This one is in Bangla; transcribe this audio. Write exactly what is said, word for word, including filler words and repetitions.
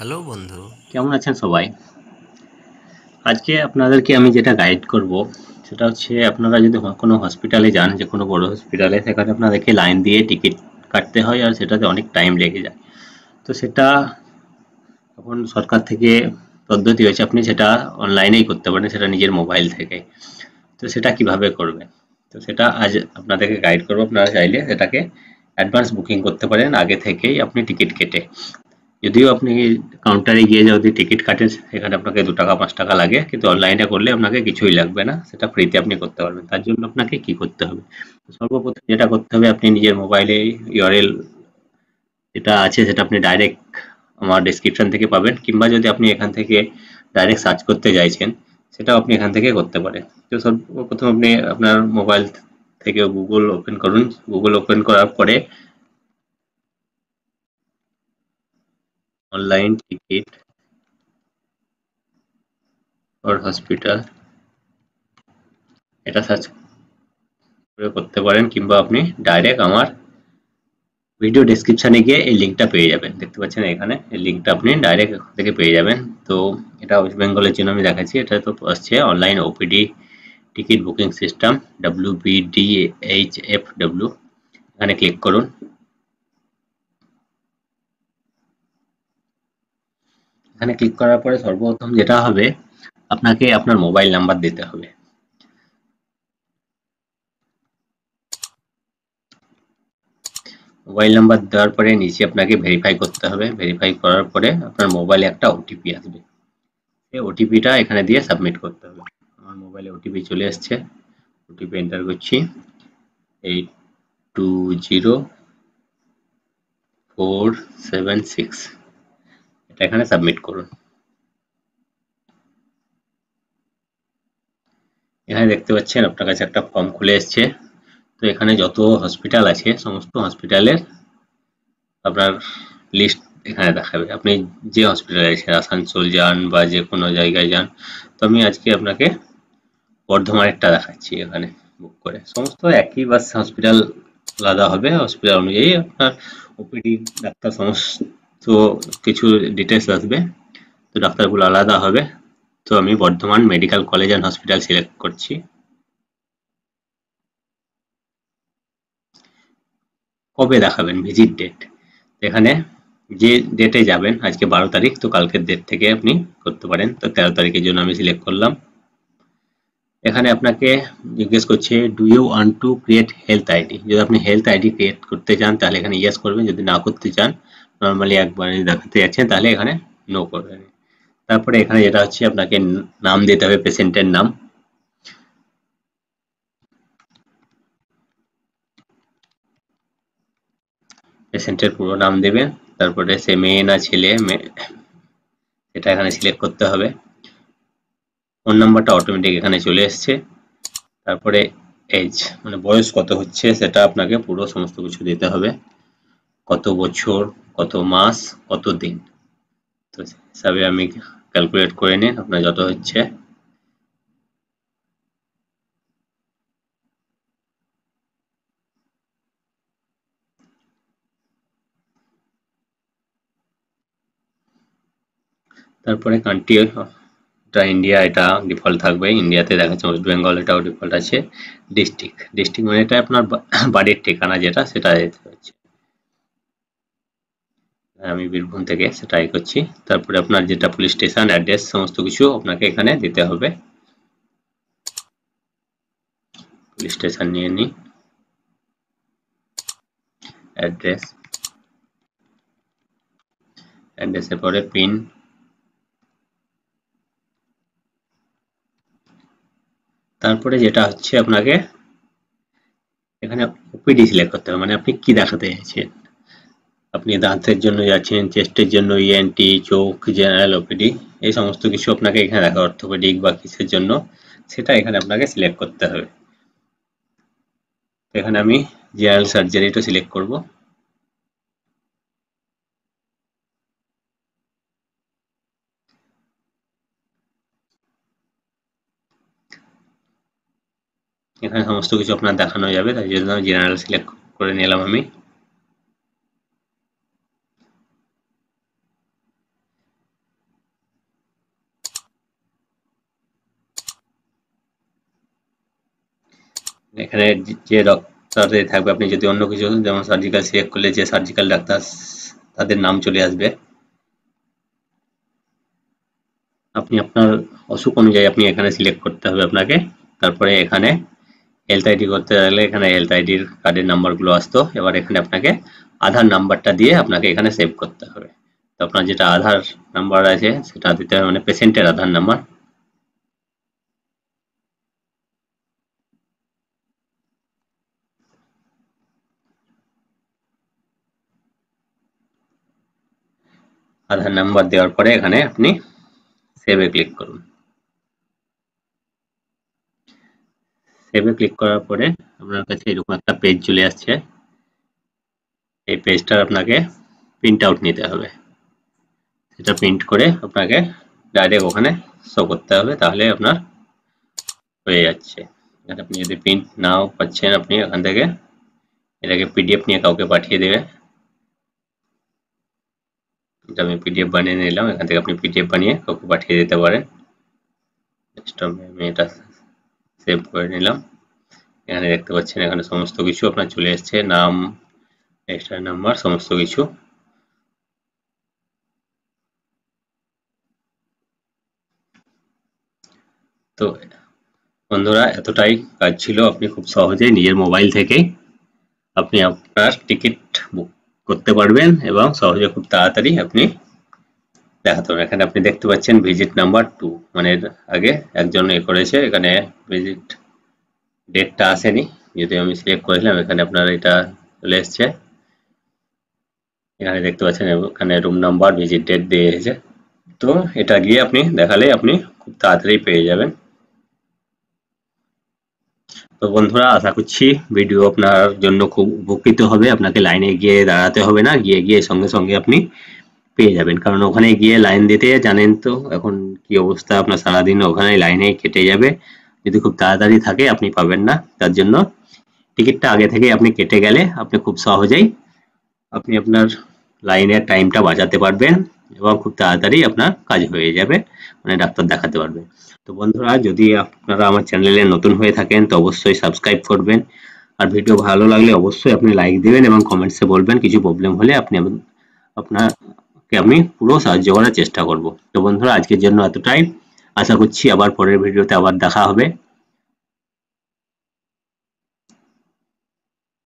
হ্যালো বন্ধু, কেমন আছেন সবাই? আজকে আপনাদেরকে আমি যেটা গাইড করব সেটা হচ্ছে আপনারা যদি হ- কোনো হসপিটালে যান, যে কোনো বড় হসপিটালে, সেখানে আপনাদেরকে লাইন দিয়ে টিকিট কাটতে হয় আর সেটাতে অনেক টাইম লেগে যায়। তো সেটা এখন সরকার থেকে পদ্ধতি হয়েছে, আপনি সেটা অনলাইনেই করতে পারেন, সেটা নিজের মোবাইল থেকে। তো সেটা কিভাবে করবেন, তো সেটা আজ আপনাদেরকে গাইড করবো। আপনারা চাইলে সেটাকে অ্যাডভান্স বুকিং করতে পারেন আগে থেকেই আপনি টিকিট কেটে। যদিও আপনি কাউন্টারে গিয়ে যদি টিকিট কাটেন সেখানে আপনাকে দু টাকা পাঁচ টাকা লাগে, কিন্তু অনলাইনে করলে আপনাকে কিছুই লাগবে না, সেটা ফ্রিতে আপনি করতে পারবেন। তার জন্য আপনাকে কি করতে হবে? সর্বপ্রথম যেটা করতে হবে, আপনি নিজের মোবাইলে ইউআরএল যেটা আছে সেটা আপনি ডাইরেক্ট আমার ডেসক্রিপশন থেকে পাবেন, কিংবা যদি আপনি এখান থেকে ডাইরেক্ট সার্চ করতে চাইছেন সেটাও আপনি এখান থেকে করতে পারেন। তো সর্বপ্রথম আপনি আপনার মোবাইল থেকে গুগল ওপেন করুন। গুগল ওপেন করার পরে অনলাইন টিকিট ফর হসপিটাল এটা সার্চ করে করতে পারেন, কিংবা আপনি ডাইরেক্ট আমার ভিডিও ডেসক্রিপশনে গিয়ে এই লিঙ্কটা পেয়ে যাবেন। দেখতে পাচ্ছেন এখানে এই লিঙ্কটা আপনি ডাইরেক্ট এখান থেকে পেয়ে যাবেন। তো এটা ওয়েস্ট বেঙ্গলের জন্য আমি দেখাচ্ছি। এটা তো আসছে online OPD ticket booking system, W B D H F W. এখানে ক্লিক করুন। এখানে ক্লিক করার পরে সর্বপ্রথম যেটা হবে, আপনাকে আপনার মোবাইল নাম্বার দিতে হবে। মোবাইল নাম্বার দেওয়ার পরে নিচে আপনাকে ভেরিফাই করতে হবে। ভেরিফাই করার পরে আপনার মোবাইলে একটা ওটিপি আসবে, এই ওটিপিটা এখানে দিয়ে সাবমিট করতে হবে। আমার মোবাইলে ওটিপি চলে এসছে, ওটিপি এন্টার করছি, eight two zero four seven six. এটা এখানে সাবমিট করুন। এখানে দেখতে পাচ্ছেন আপনার কাছে একটা ফর্ম খুলে এসছে। তো এখানে যত হসপিটাল আছে সমস্ত হসপিটালের আপনার লিস্ট এখানে দেখাবে। আপনি যে হসপিটালে আছেন, আসানসোল যান বা যে কোনো জায়গায় যান। তো আমি আজকে আপনাকে বর্ধমানেরটা দেখাচ্ছি। এখানে বুক করে সমস্ত একই, বাস হসপিটাল আলাদা হবে। হসপিটাল অনুযায়ী আপনার ওপিডি ডাক্তার সমস্ত কিছু ডিটেলস আসবে। তো ডাক্তারগুলো আলাদা হবে। তো আমি Bardhaman medical college and hospital select করছি। কবে দেখাবেন ভিজিট ডেট, এখানে যে ডেটে যাবেন, আজকে বারো তারিখ, তো কালকের ডেট থেকে আপনি করতে পারেন। তো তেরো তারিখের জন্য আমি সিলেক্ট করলাম। এখানে আপনাকে জিজ্ঞেস করছে do you want to create health ID. যদি আপনি হেলথ আইডি ক্রিয়েট করতে চান তাহলে এখানে ইয়েস করবেন, যদি না করতে চান, নর্মালি একবার দেখাতে যাচ্ছেন, তাহলে এখানে নো করবেন। তারপরে এখানে যেটা হচ্ছে আপনাকে নাম দিতে হবে, পেশেন্টের নাম। পেশেন্টের পুরো নাম দেবেন। তারপরে সে মেয়ে না ছেলে, এটা এখানে সিলেক্ট করতে হবে। ফোন নাম্বারটা অটোমেটিক এখানে চলে এসছে। তারপরে এজ মানে বয়স কত হচ্ছে সেটা আপনাকে পুরো সমস্ত কিছু দিতে হবে, কত বছর, কত মাস, কত দিন। তো সেই হিসাবে আমি ক্যালকুলেট করে নিন আপনার যত হচ্ছে। তারপরে কান্ট্রি, এটা ইন্ডিয়া, এটা ডিফল্ট থাকবে। ইন্ডিয়াতে দেখাচ্ছে, ওয়েস্ট বেঙ্গল এটাও ডিফল্ট আছে। ডিস্ট্রিক্ট, ডিস্ট্রিক্ট মানে এটা আপনার বাড়ির ঠিকানা যেটা, সেটা দিতে হচ্ছে। আমি বীরভূম থেকে সেটাই করছি। তারপরে আপনার যেটা পুলিশ স্টেশন অ্যাড্রেস সমস্ত কিছু আপনাকে এখানে দিতে হবে। পুলিশ স্টেশন নিয়ে নিই, অ্যাড্রেস, অ্যাড্রেসের পরে পিন। তারপরে যেটা হচ্ছে আপনাকে এখানে ওপিডি সিলেক্ট করতে হবে, মানে আপনি কি দেখাতে চাইছেন। আপনি দাঁতের জন্য যাচ্ছেন, চেস্টের জন্য ইএনটি, চোখ, জেনারেল ওপিডি, এই সমস্ত কিছু আপনাকে এখানে দেখা, অর্থোপেডিক বা কিসের জন্য সেটা এখানে আপনাকে সিলেক্ট করতে হবে। এখানে আমি জেনারেল সার্জারিটা সিলেক্ট করব। এখানে সমস্ত কিছু আপনার দেখানো যাবে, তাই জন্য জেনারেল সিলেক্ট করে নিলাম আমি। এখানে যে ডক্টর থাকবে, আপনি যদি অন্য কিছু যেমন সার্জিক্যাল সিলেক্ট করলে যে সার্জিক্যাল ডাক্তার তাদের নাম চলে আসবে। আপনি আপনার অসুখ অনুযায়ী আপনি এখানে সিলেক্ট করতে হবে আপনাকে। তারপরে এখানে হেলথ আইডি করতে গেলে এখানে হেলথ আইডির কার্ডের নাম্বারগুলো আসতো। এবার এখানে আপনাকে আধার নাম্বারটা দিয়ে আপনাকে এখানে সেভ করতে হবে। তো আপনার যেটা আধার নাম্বার আছে সেটা দিতে হবে, মানে পেশেন্টের আধার নাম্বার। আধার নাম্বার দেওয়ার পরে এখানে আপনি সেভে ক্লিক করুন। সেভে ক্লিক করার পরে আপনার কাছে এরকম একটা পেজ চলে আসছে। এই পেজটা আপনাকে প্রিন্ট আউট নিতে হবে। সেটা প্রিন্ট করে আপনাকে ডাইরেক্ট ওখানে শো করতে হবে, তাহলে আপনার হয়ে যাচ্ছে। আপনি যদি প্রিন্ট নাও পাচ্ছেন, আপনি এখান থেকে এটাকে পিডিএফ নিয়ে কাউকে পাঠিয়ে দেবে। এটা আমি পিডিএফ বানিয়ে নিলাম, এখান থেকে আপনি পিডিএফ বানিয়ে কাউকে পাঠিয়ে দিতে পারেন। আমি এটা সেভ করে নিলাম। এখানে দেখতে পাচ্ছেন এখানে সমস্ত কিছু আপনার চলে এসছে, নাম, রেজিস্টার নাম্বার, সমস্ত কিছু। তো বন্ধুরা, এতটাই কাজ ছিল। আপনি খুব সহজেই নিজের মোবাইল থেকে আপনি আপনার টিকিট বুক করতে পারবেন এবং সহজে খুব তাড়াতাড়ি আপনি দেখাতে পারবেন। এখানে আপনি দেখতে পাচ্ছেন ভিজিট নাম্বার টু, মানে আগে একজন এ করেছে, এখানে ভিজিট ডেটটা আসেনি, যদি আমি সিলেক্ট করেছিলাম এখানে আপনার এটা চলে এসছে। এখানে দেখতে পাচ্ছেন এখানে রুম নাম্বার, ভিজিট ডেট দিয়ে এসেছে। তো এটা গিয়ে আপনি দেখালে আপনি খুব তাড়াতাড়ি পেয়ে যাবেন। তো বন্ধুরা, আশা করছি ভিডিও আপনার জন্য খুব উপকৃত হবে। আপনাকে লাইনে গিয়ে দাঁড়াতে হবে না, গিয়ে গিয়ে সঙ্গে সঙ্গে আপনি পেয়ে যাবেন। কারণ ওখানে গিয়ে লাইন দিতে জানেন তো এখন কি অবস্থা, আপনার সারাদিন ওখানে লাইনে কেটে যাবে। যদি খুব তাড়াতাড়ি থাকে আপনি পাবেন না। তার জন্য টিকিটটা আগে থেকে আপনি কেটে গেলে আপনি খুব সহজেই আপনি আপনার লাইনের টাইমটা বাঁচাতে পারবেন এবং খুব তাড়াতাড়ি আপনার কাজ হয়ে যাবে, মানে ডাক্তার দেখাতে পারবেন। তো বন্ধুরা, যদি আপনারা আমার চ্যানেলে নতুন হয়ে থাকেন তো অবশ্যই সাবস্ক্রাইব করবেন। আর ভিডিও ভালো লাগলে অবশ্যই আপনি লাইক দিবেন এবং কমেন্টসে বলবেন। কিছু প্রবলেম হলে আপনি আপনাকে আমি পুরো সাহায্য করার চেষ্টা করব। তো বন্ধুরা, আজকের জন্য এতটাই। আশা করছি আবার পরের ভিডিওতে আবার দেখা হবে।